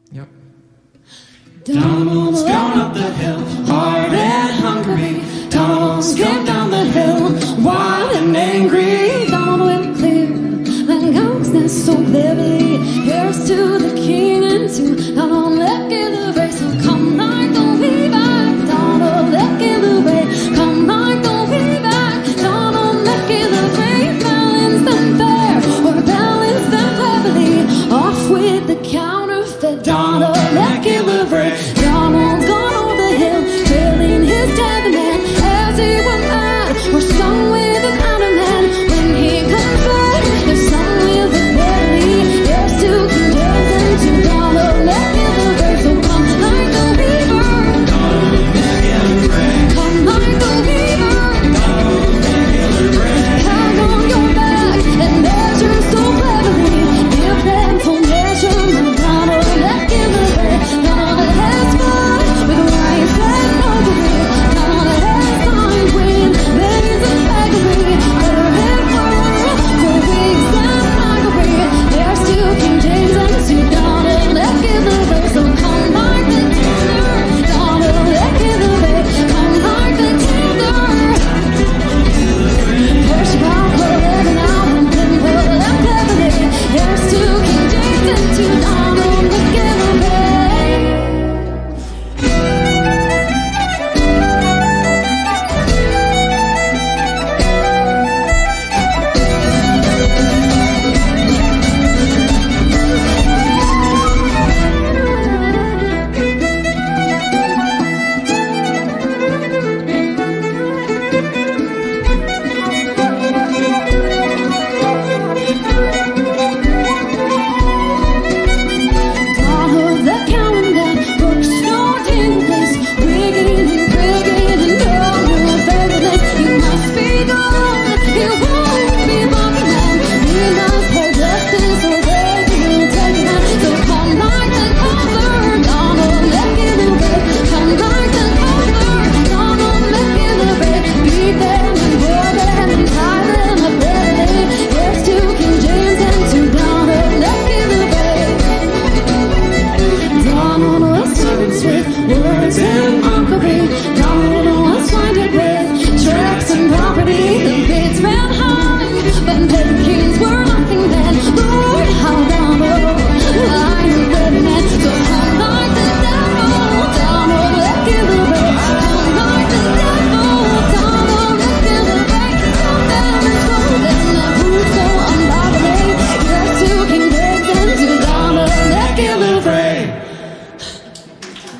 Yep. Donald's gone up the hill, hard and hungry. Donald's come down the hill, wild and angry. Donald went clear, then gowk's nest so cleverly. Here's to the king and to Donald McGillavry. So come like the weighbauk, Donald McGillavry. Come like the weighbauk, Donald McGillavry. Balance them fair, or balance them cleverly. Off with the counterfeit, Donald McGillavry. Donald's gone over the hill, trailing his tether man. As he went mad, or stung with an outer man. When he comes back, they're sung with a merrily. Here's to King James and to Donald McGillavry. So come like the weaver, Donald McGillavry. come like the weaver. Donald McGillavry. Hand on your back and measure so cleverly. Give them full measurement, Donald McGillavry. Donald has fun with rice and mulberry. Donald has fine with maize and peggery. Butter and pearl for wigs and ivory. There's to King James and to Donald McGillavry. So come like the tether, Donald McGillavry. Come like the tether. Push back, pull it out, and then pull it up cleverly. Here's to King James and to Donald McGillavry. Donald the calendar, books no tingles, wigging and prigging and Donald favorite. You must be gone, you won't be walking on. You must hold justice or they will take it out. So come like the cover, Donald McGillavry. Come like the cover, Donald McGillavry. Beat them and whirl them and tie them up readily. Here's to King James and to Donald McGillavry. Donald was servants with words and mockery. Donald was blinded with tracks and property. The bids ran high, but takings were nothing then. Lord, how Donald, I'm a ready man. So come like the devil, Donald McGillavry. Come like the devil, Donald McGillavry. Slow them and slow them, the food so ungodly. Yes, to King James and to Donald McGillavry.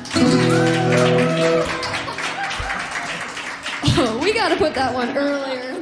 Oh, we gotta put that one earlier.